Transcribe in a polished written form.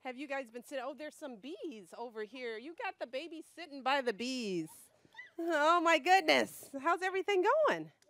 Have you guys been sitting? Oh, there's some bees over here. You got the baby sitting by the bees. Oh my goodness. How's everything going?